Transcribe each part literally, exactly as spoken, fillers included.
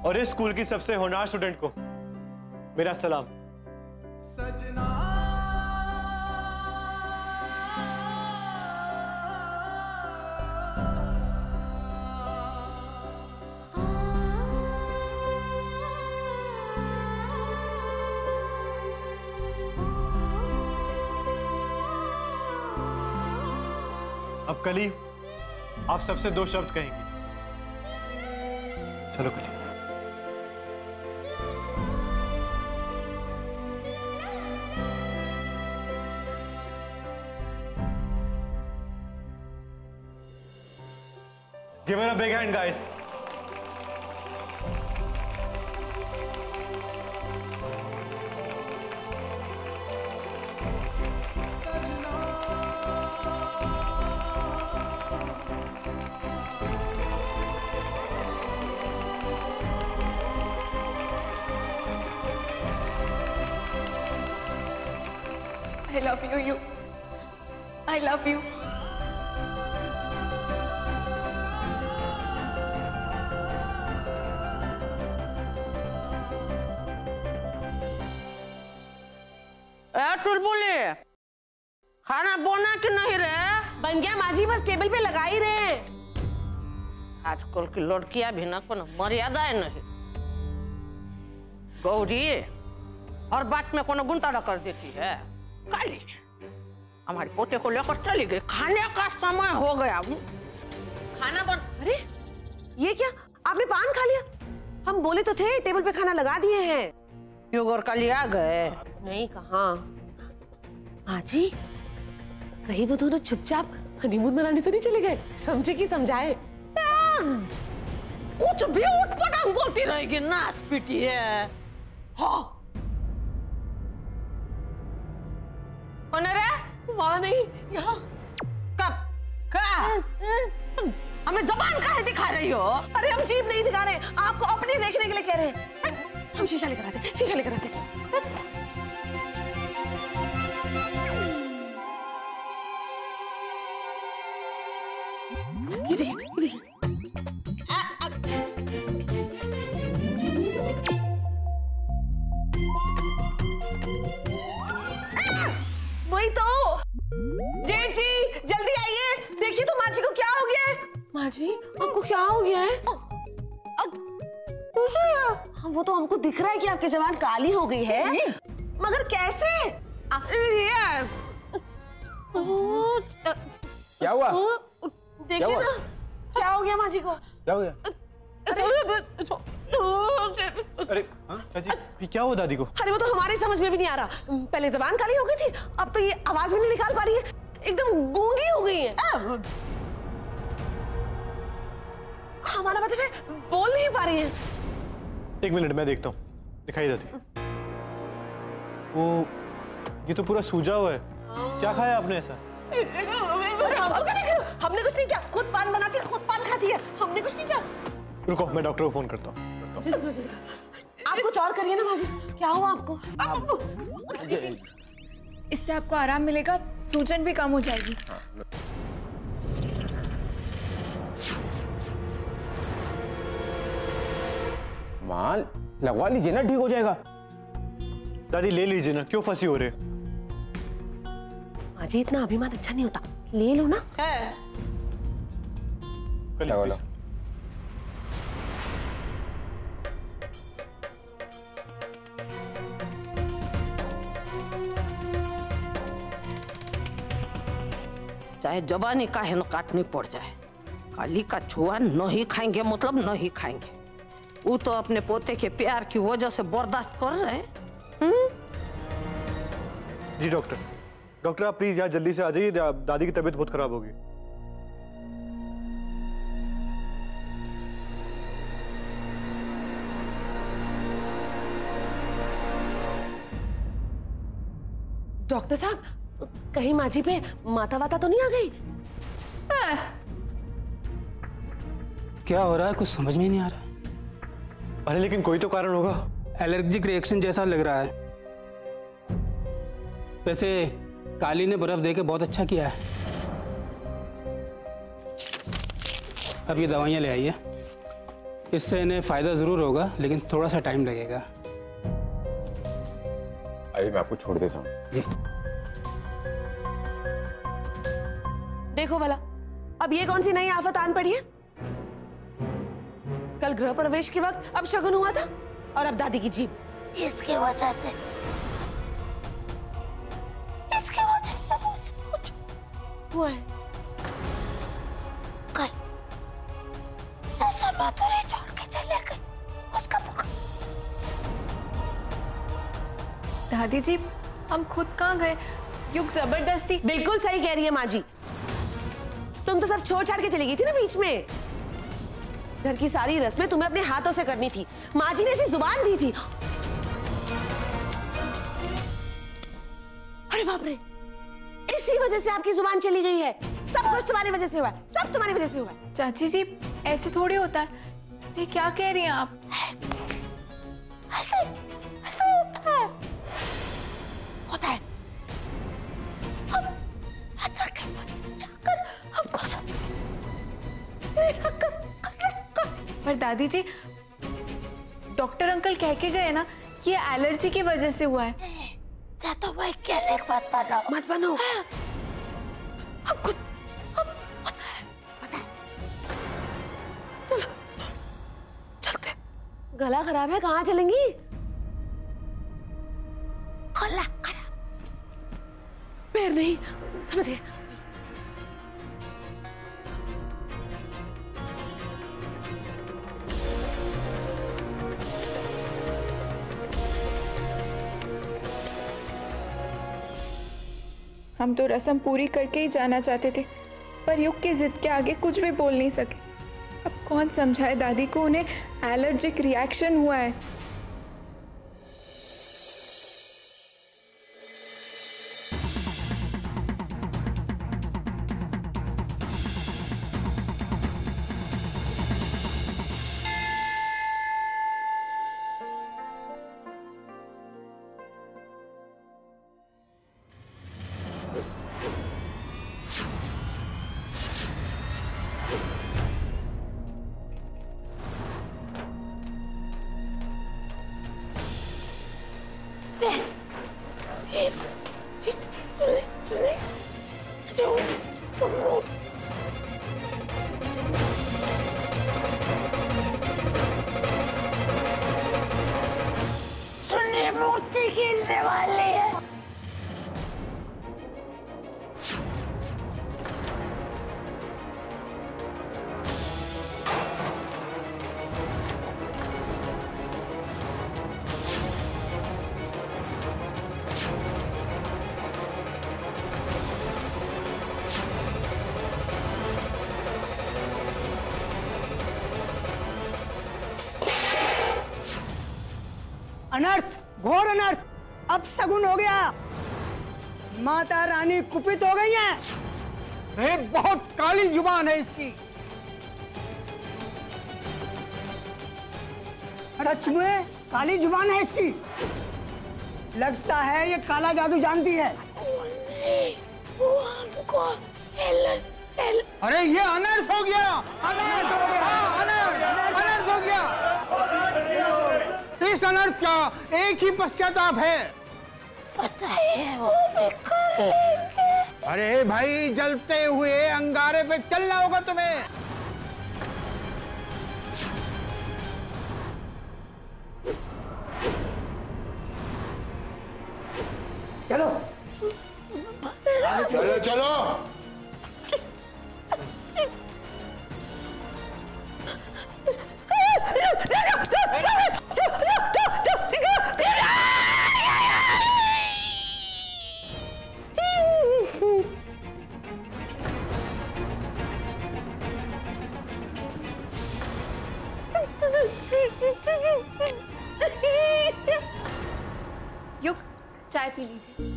और इस स्कूल की सबसे होनहार स्टूडेंट को मेरा सलाम। सजना अब कली आप सबसे दो शब्द कहेंगे। चलो कली। Give her a big hand, guys. I love you, you. I love you. चुलबुली, खाना बना कि नहीं रे? बन गया माँ जी, बस टेबल पे लगा ही रहे हैं। आजकल की लड़कियां भी ना कोनो मर्यादा है नहीं। गौरी हर बात में कोनो गुंताड़ा कर देती है। काली हमारे पोते को लेकर चली गई, खाने का समय हो गया। खाना बन, अरे ये क्या, आपने पान खा लिया? हम बोले तो थे टेबल पे खाना लगा दिए हैं। क्यों गोर काली आ गए? नहीं कहाँ माँ जी, कहीं वो दोनों चुपचाप हनीमून मनाने तो नहीं चले गए? समझे कि समझाए? कुछ भी उठपटांग बोलती रहेगी, नास पीटी है। हाँ कौन रे? वहाँ नहीं, यहाँ। कब? क्या? हमें जबान काहे दिखा रही हो? अरे हम जीभ नहीं दिखा रहे, आपको अपनी देखने के लिए कह रहे हैं। हम शीशा लेकर आते, शीशा लेकर आते। ये देखिए, ये देखिए। वही तो। जेठ जी जल्दी आइए, देखिए तो माँ जी को क्या हो गया है। माँ जी आपको क्या हो गया है? हाँ, वो तो हमको दिख रहा है कि आपकी जबान काली हो गई है, मगर कैसे? क्या हुआ? देखिए ना क्या हो गया माँ जी को। क्या हो गया? अरे हाँ चाची, क्या हुआ दादी को? अरे वो तो हमारी समझ में भी नहीं आ रहा। पहले जबान काली हो गई थी, अब तो ये आवाज भी नहीं निकाल पा रही है, एकदम गूंगी हो गई है। हमारा मतलब है बोल नहीं पा रही है। एक मिनट मैं देखता हूँ, दिखाई दादी। वो ये तो पूरा सूजा हुआ है, क्या खाया आपने ऐसा? हमने कुछ नहीं किया, खुद पान बनाती है, खुद पान खाती है, हमने कुछ नहीं किया। रुको मैं डॉक्टर को फोन करता हूँ। आप कुछ और करिए ना माँ जी, क्या हुआ आपको? इससे आपको आराम मिलेगा, सूजन भी कम हो जाएगी। मां लगवा लीजिए ना, ठीक हो जाएगा। दादी ले लीजिए ना, क्यों फंसी हो रहे? माँ जी इतना अभिमान अच्छा नहीं होता, ले लो ना। लगवा लो। चाहे जबानी काहे न काटनी पड़ जाए, काली का छुआ नहीं खाएंगे मतलब नहीं खाएंगे। वो तो अपने पोते के प्यार की वजह से बर्दाश्त कर रहे हैं। जी डॉक्टर, डॉक्टर आप प्लीज यहाँ जल्दी से आ जाइए, दादी की तबीयत बहुत खराब होगी। डॉक्टर साहब कहीं माँ जी पे माता वाता तो नहीं आ गई? क्या हो रहा है, कुछ समझ में ही नहीं आ रहा। अरे लेकिन कोई तो कारण होगा। एलर्जिक रिएक्शन जैसा लग रहा है। वैसे काली ने बर्फ देके बहुत अच्छा किया है। अब ये दवाइयाँ ले आइए। इससे इन्हें फ़ायदा ज़रूर होगा, लेकिन थोड़ा सा टाइम लगेगा। आइए मैं आपको छोड़ देता हूँ। जी। देखो भला, अब ये कौन सी नई आफत आन पड़ी है? कल गृह प्रवेश के वक्त अब शगुन हुआ था और अब दादी की जीभ। इसके वजह से इसके वजह से कुछ हुआ है। कल ऐसा माधुरी छोड़ के चले गए, उसका मुख। दादी जी, हम खुद कहाँ गए? युग जबरदस्ती। बिल्कुल सही कह रही है माँ जी। तुम तो सब छोड़ छाड़ के चली गई थी ना बीच में। घर की सारी रस्में तुम्हें अपने हाथों से करनी थी। माँ जी ने ऐसी जुबान दी थी। अरे बाप रे, इसी वजह से आपकी जुबान चली गई है। सब कुछ तुम्हारी वजह से हुआ है, सब तुम्हारी वजह से हुआ है। चाची जी, ऐसे थोड़ी होता है। ये क्या कह रही हैं आप? ऐसे ऐसे होता है, होता है। हम अंदर के अंदर जाकर हमको सब पर दादी जी, डॉक्टर अंकल कह के गए ना कि ये एलर्जी की वजह से हुआ है। ज्यादा वैज्ञानिक मत बनो, मत बनो। हम खुद हम पता है, पता है। चलो, चलो, चलते। गला खराब है, कहाँ चलेंगी? गला खराब, पैर नहीं, समझे? हम तो रस्म पूरी करके ही जाना चाहते थे, पर युग की जिद के आगे कुछ भी बोल नहीं सके। अब कौन समझाए दादी को, उन्हें एलर्जिक रिएक्शन हुआ है। सुनिए, मूर्ति गिरने वाली है। अनर्थ, घोर अनर्थ, अब सगुन हो गया। माता रानी कुपित हो गई हैं। अरे बहुत काली जुबान है इसकी। सच में काली जुबान है इसकी। लगता है ये काला जादू जानती है। वो हमको एलर्जी एल... अरे ये अनर्थ हो गया, अनर्थ हो गया, हाँ, अनर्थ अनर्थ हो गया। इस अनर्थ का एक ही पश्चाताप है। पता है, वो भी कर लेंगे। अरे भाई, जलते हुए अंगारे पे चलना होगा तुम्हें। चलो चलो चलो। युग, चाय पी लीजिए।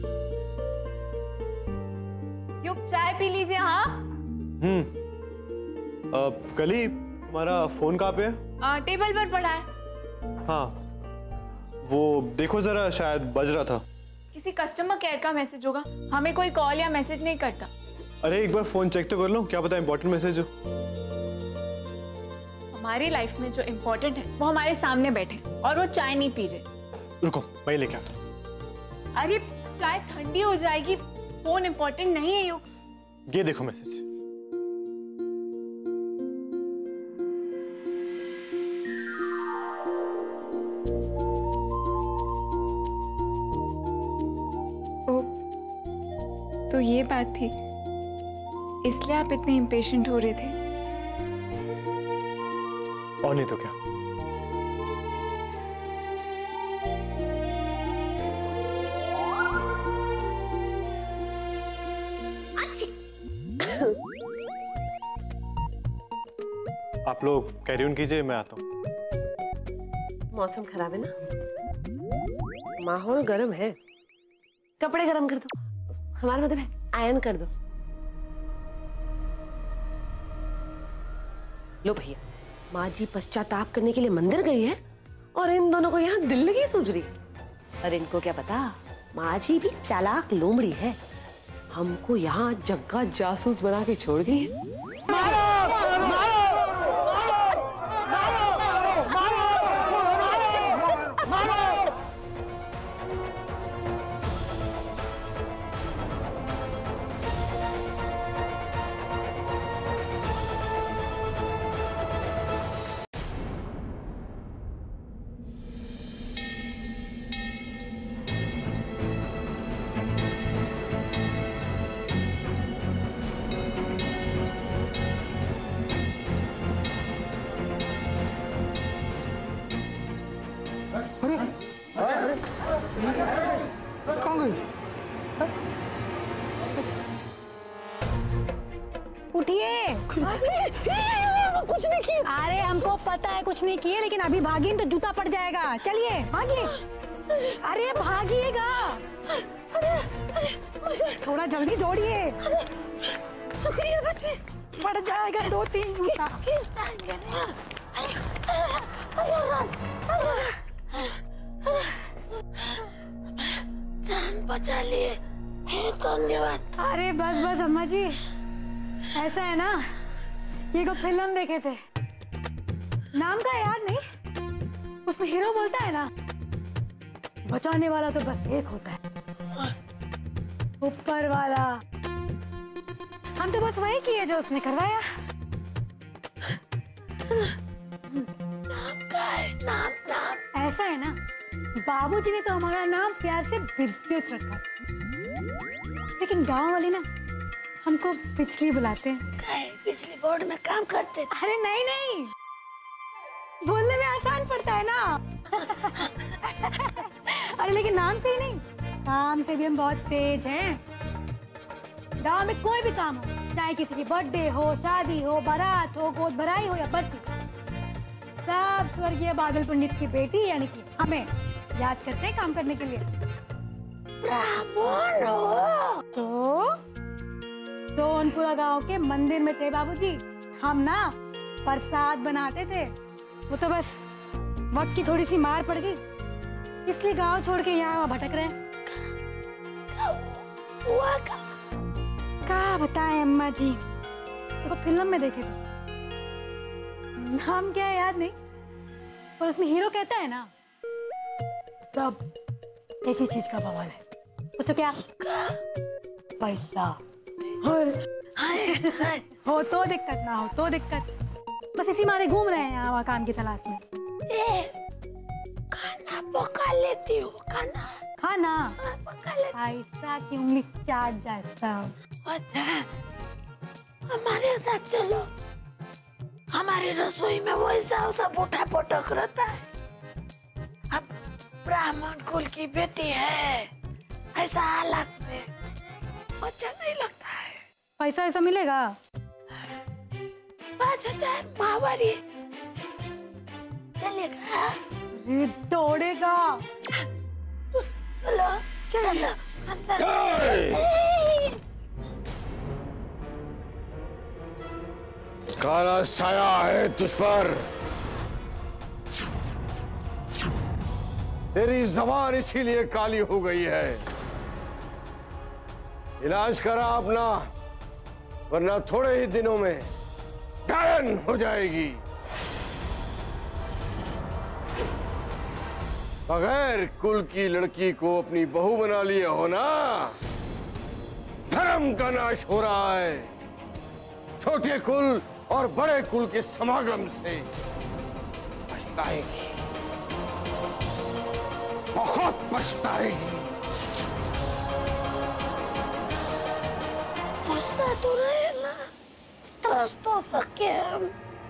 युग, चाय पी लीजिए। हाँ, हम्म अ, कली, तुम्हारा फोन कहाँ पे है? आ, टेबल पर पड़ा है। हाँ, वो देखो जरा, शायद बज रहा था। किसी कस्टमर केयर का मैसेज होगा, हमें कोई कॉल या मैसेज नहीं करता। अरे एक बार फोन चेक तो कर लो, क्या पता इंपॉर्टेंट मैसेज हो। हमारी लाइफ में जो इम्पोर्टेंट है वो हमारे सामने बैठे और वो चाय नहीं पी रहे। रुको, मैं लेके आता हूँ। अरे चाय ठंडी हो जाएगी, फोन इम्पोर्टेंट नहीं है युग। ये देखो मैसेज। ओ, तो ये बात थी, इसलिए आप इतने इम्पेशेंट हो रहे थे। और नहीं तो क्या। आप लोग कैरी ऑन कीजिए, मैं आता हूँ। मौसम खराब है ना, माहौल गर्म है, कपड़े गर्म कर दो, हमारा मतलब है आयरन कर दो। लो भैया, माँ जी पश्चाताप करने के लिए मंदिर गई है और इन दोनों को यहाँ दिल लगी सूझ रही है। और इनको क्या पता, माँ जी भी चालाक लोमड़ी है, हमको यहाँ जग्गा जासूस बना के छोड़ गई है। कौन गई? उठिए। कुछ नहीं किया। अरे हमको पता है कुछ नहीं किए, लेकिन अभी भागी तो जूता पड़ जाएगा। चलिए भागिए। अरे भागिएगा, थोड़ा जल्दी दौड़िए। पड़ जाएगा दो तीन जूता। जान बचा लिए, धन्यवाद। अरे बस बस अम्मा जी, ऐसा है ना, ये को फिल्म देखे थे, नाम का याद नहीं, उसमें हीरो बोलता है ना, बचाने वाला तो बस एक होता है, ऊपर वाला। हम तो बस वही किए जो उसने करवाया। नाम का है, नाम नाम ऐसा है ना, बाबूजी ने तो हमारा नाम प्यार से विद्युत रखा, लेकिन गांव वाले ना हमको बिजली बुलाते हैं। बिजली बोर्ड में काम करते थे। अरे नहीं नहीं, बोलने में आसान पड़ता है ना। अरे लेकिन नाम से ही नहीं, काम से भी हम बहुत तेज हैं। गांव में कोई भी काम हो, चाहे किसी की बर्थडे हो, शादी हो, बारात हो, गोद भराई हो या बरसी, सब स्वर्गीय बादल पंडित की बेटी यानी कि हमें याद करते हैं काम करने के लिए। ब्राह्मण हो तो सोनपुरा गांव के मंदिर में थे बाबूजी, हम ना प्रसाद बनाते थे। वो तो बस वक्त की थोड़ी सी मार पड़ गई, इसलिए गांव छोड़ के यहाँ भटक रहे हैं। हुआ का क्या बताएं अम्मा जी, तो फिल्म में देखे थे, नाम क्या है याद नहीं, पर उसमें हीरो कहता है ना, सब एक ही चीज का बवाल है। पूछो क्या? पैसा। हो तो दिक्कत, ना हो तो दिक्कत, बस इसी मारे घूम रहे हैं यहाँ वहाँ काम की तलाश में। ए, खाना पका लेती हो? खाना खाना पका लेती। पैसा की उंगली चाट जाए सब। अच्छा, हमारे साथ चलो, हमारी रसोई में वो ऐसा सब उठा पटक रहता है। अब ब्राह्मण कुल की बेटी है, ऐसा हालत में अच्छा नहीं लगता है। पैसा ऐसा मिलेगा? पाँच हजार माहवारी चलेगा? ये दौड़ेगा। चलो चलो अंदर। काला साया है तुझ पर, तेरी जबान इसीलिए काली हो गई है। इलाज करा अपना, वरना थोड़े ही दिनों में गायन हो जाएगी। बगैर कुल की लड़की को अपनी बहू बना लिए हो ना। धर्म का नाश हो रहा है। छोटे कुल और बड़े कुल के समागम से पछताएगी, बहुत पछताएगी। पछता तो रहे ना, स्ट्रेस तो पक्के हम।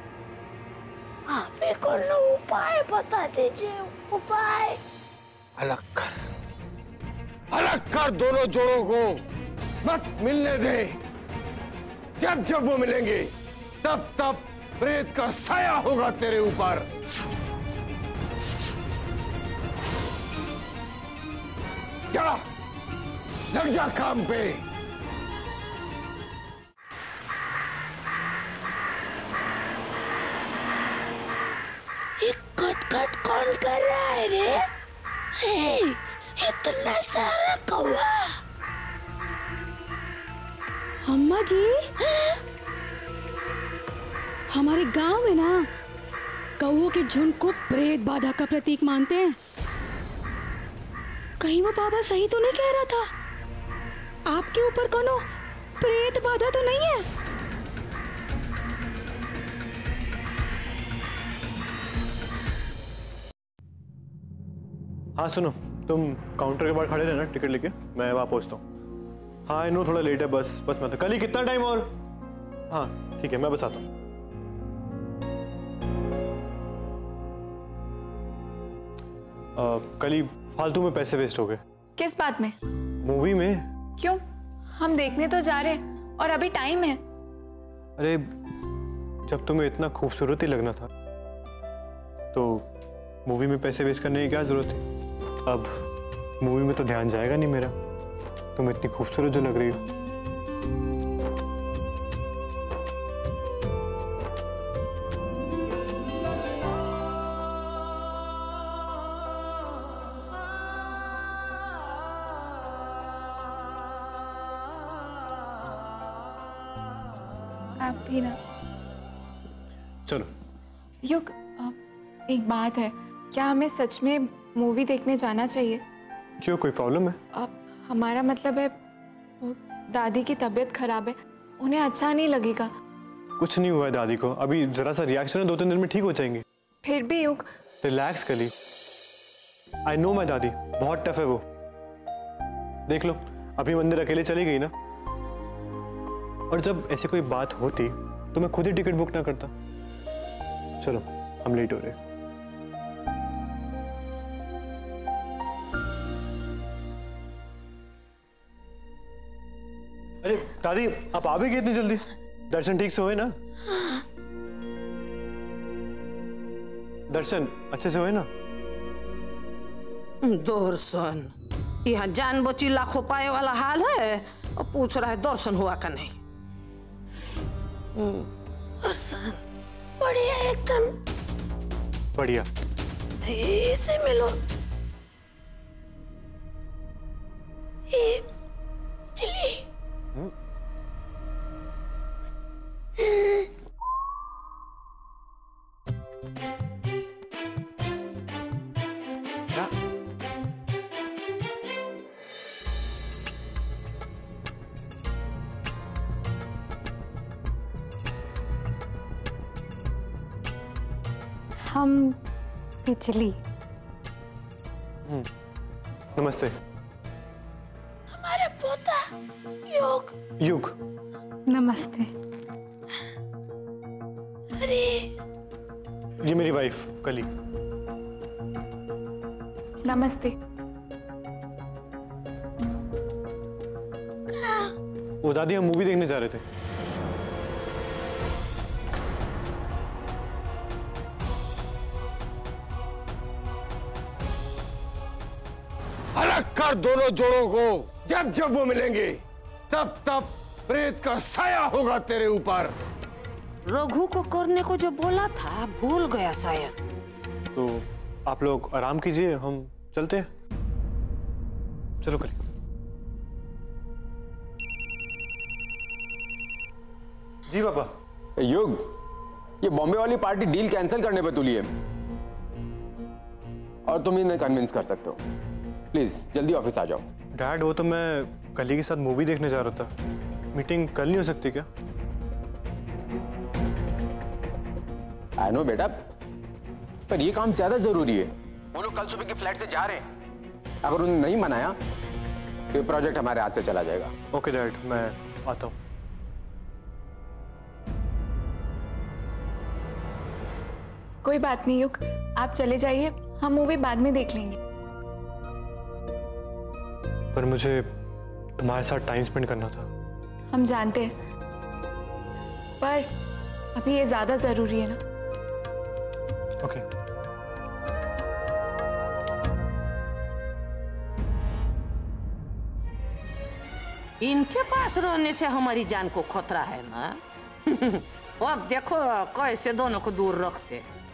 आप एक और ना उपाय बता दीजिए, उपाय। अलग कर, अलग कर दोनों जोड़ों को, मत मिलने दे। जब जब वो मिलेंगे तब तब प्रेत का साया होगा तेरे ऊपर। क्या लग जा काम पे। कट कट कौन कर रहा है रे? हे, इतना सारा कौवा। अम्मा जी, हमारे गांव में ना कौवों के झुंड को प्रेत बाधा का प्रतीक मानते हैं। कहीं वो बाबा सही तो नहीं कह रहा था? आपके ऊपर कोनो प्रेत बाधा तो नहीं है? हाँ सुनो, तुम काउंटर के बाहर खड़े रहना, टिकट लेके मैं वहाँ पहुँचता हूँ। हाँ आई नो थोड़ा लेट है, बस बस मैं तो कल ही कितना टाइम और। हाँ ठीक है, मैं बस आता हूँ। कल ही फालतू में पैसे वेस्ट हो गए। किस बात में? मूवी में। क्यों? हम देखने तो जा रहे हैं और अभी टाइम है। अरे जब तुम्हें इतना खूबसूरत ही लगना था तो मूवी में पैसे वेस्ट करने की क्या जरूरत थी? अब मूवी में तो ध्यान जाएगा नहीं मेरा, तुम इतनी खूबसूरत जो लग रही हो। आप भी ना। चलो। युग, एक बात है, क्या हमें सच में मूवी देखने जाना चाहिए? क्यों, कोई प्रॉब्लम है? अब हमारा मतलब है वो दादी की तबीयत खराब है, उन्हें अच्छा नहीं लगेगा। कुछ नहीं हुआ है दादी को, अभी जरा सा रिएक्शन है, दो तीन दिन में ठीक हो जाएंगे। फिर भी युग। रिलैक्स कली, आई नो माई दादी बहुत टफ है वो। देख लो अभी मंदिर अकेले चली गई ना, और जब ऐसी कोई बात होती तो मैं खुद ही टिकट बुक ना करता। चलो हम लेट हो रहे हैं। अरे दादी आप आ भी गए इतनी जल्दी? दर्शन ठीक से हुए ना? दर्शन अच्छे से हुए ना? दर्शन यहाँ जान बची लाखों पाए वाला हाल है और पूछ रहा है दर्शन हुआ का नहीं। दर्शन बढ़िया, एकदम बढ़िया। इसे मिलो। ये चलिए। क्या? हम बिजली। नमस्ते। हमारे पोता युग। युग। नमस्ते। अरे ये मेरी वाइफ कली। नमस्ते। वो दादी हम मूवी देखने जा रहे थे। अलग कर दोनों जोड़ों को, जब जब वो मिलेंगे तब तब प्रेत का साया होगा तेरे ऊपर। रघु को करने को जो बोला था भूल गया शायद। तो आप लोग आराम कीजिए, हम चलते हैं। चलो कली। जी पापा। युग, ये बॉम्बे वाली पार्टी डील कैंसिल करने पे तुली है। और तुम इन्हें कन्विंस कर सकते हो। प्लीज जल्दी ऑफिस आ जाओ। डैड वो तो मैं कली के साथ मूवी देखने जा रहा था। मीटिंग कल नहीं हो सकती क्या? आई नो बेटा, पर ये काम ज्यादा जरूरी है। वो लोग कल सुबह की फ्लाइट से जा रहे हैं। अगर उन्हें नहीं मनाया तो ये प्रोजेक्ट हमारे हाथ से चला जाएगा। ओके डैड, मैं आता हूँ। कोई बात नहीं युग, आप चले जाइए, हम मूवी बाद में देख लेंगे। पर मुझे तुम्हारे साथ टाइम स्पेंड करना था। हम जानते हैं, पर अभी ये ज्यादा जरूरी है ना। ओके। इनके पास रहने से हमारी जान को खतरा है ना। अब देखो कैसे दोनों को दूर रखते।